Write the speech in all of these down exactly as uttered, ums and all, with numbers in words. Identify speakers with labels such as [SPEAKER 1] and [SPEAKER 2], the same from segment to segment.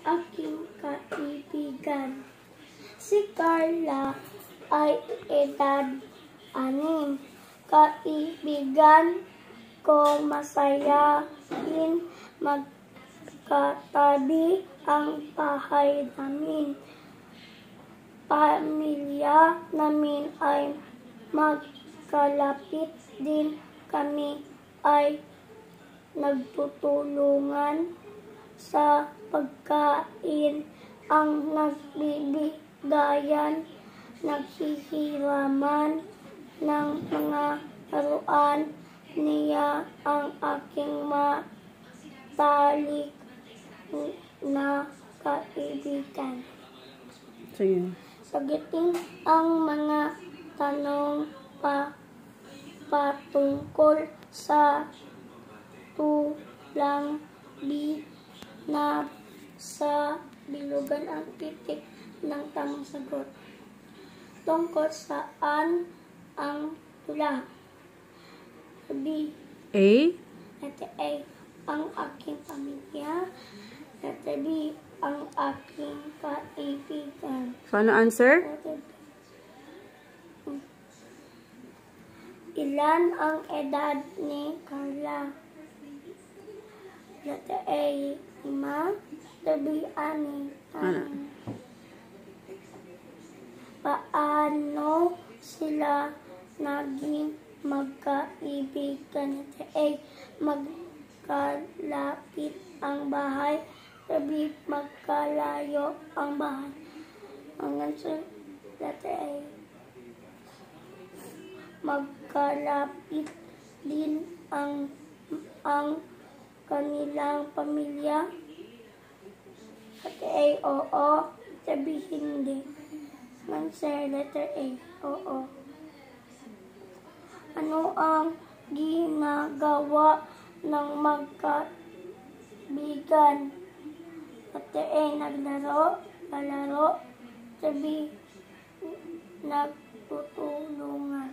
[SPEAKER 1] aking kaibigan. Si Carla ay edad anim. Kaibigan ko, masayahin magkatabi ang bahay namin. Pamilya namin ay magkalapit din, kami ay nagtutulungan sa pagkain, ang nagbibigayan, naghihiraman ng mga laruan niya ang aking matalik na kaibigan.
[SPEAKER 2] Sige.
[SPEAKER 1] Sagutin ang mga tanong pa patungkol sa tulang B na sa bilugan ang titik ng tamang sagot. Tungkol saan ang tula? B.
[SPEAKER 2] A?
[SPEAKER 1] Letter A. Ang aking pamilya. Letter B. Ang aking kaibigan.
[SPEAKER 2] Final answer?
[SPEAKER 1] Letter B. Ilan ang edad ni Carla? Letter A. Lima. Letter B. Ani.
[SPEAKER 2] Ano?
[SPEAKER 1] Paano sila naging magkaibigan? Letter A. Magkalapit ang bahay. Letter B. Magkalayo ang bahay. Ang answer, letter A. Magkalapit din ang ang kanilang pamilya. Letter A, oo. Letter B, hindi. Answer, letter A, oo. Ano ang ginagawa ng magkaibigan? Letter A, naglaro, lalaro. Letter B, nagtutulungan.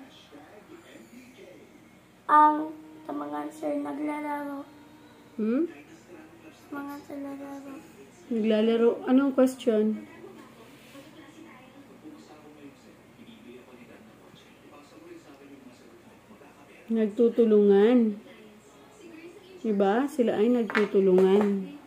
[SPEAKER 1] Ang tamang answer, naglalaro.
[SPEAKER 2] Hmm?
[SPEAKER 1] Tamang answer, naglalaro.
[SPEAKER 2] Naglalaro. Anong question? Nagtutulungan. Diba? Sila ay nagtutulungan.